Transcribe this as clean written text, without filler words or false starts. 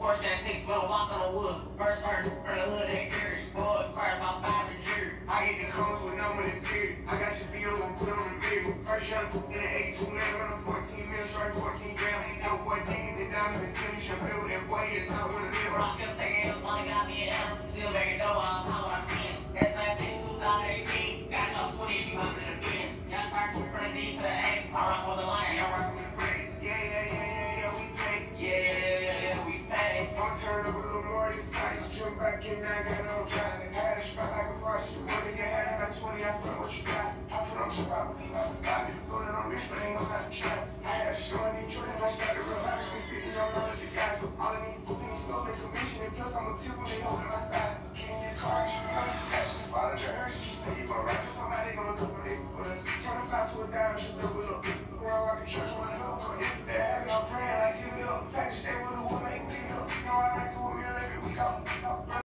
Porsche that takes but walk on the wood. First turn from the hood, they perish. Boy, cry about 5 years. I get the codes with no one is period. I got your bill and put on the mirror. First young in the 82 man on the 14 mil, straight 14 grams. No boy, diggies and diamonds and Timmy should build that boy is not one of them. Rock kept taking L's, finally got me an M. Still making dough, I'll tell what I'm seeing. That's 2018. Got top 20 if you up in the bin. Got tired from the D to the A. I rock with the lion, y'all rock with the break. Yeah, we pay. Yeah, we pay. I'll turn up a little more this time. Jump back in, I got no drive. Had a spot like a forest. Whether you had about 20, I feel what you got. I put on some I believe I survived it. Floating on this, but ain't no time to try. I had a show in Detroit, and I started real hard. Been 50 on all of the guys. So all of these things stole their commission. And plus, I'm a tip when they holding my side. Getting your car, she becomes a fashion. Follow the her, she say you gon' rap for somebody gonna do with it. But 25 to a dime, she double up. When I rock the church, when I go for it. They have y'all praying, I give it up. Tax stay with a woman, make me up. You know I like to a meal every week.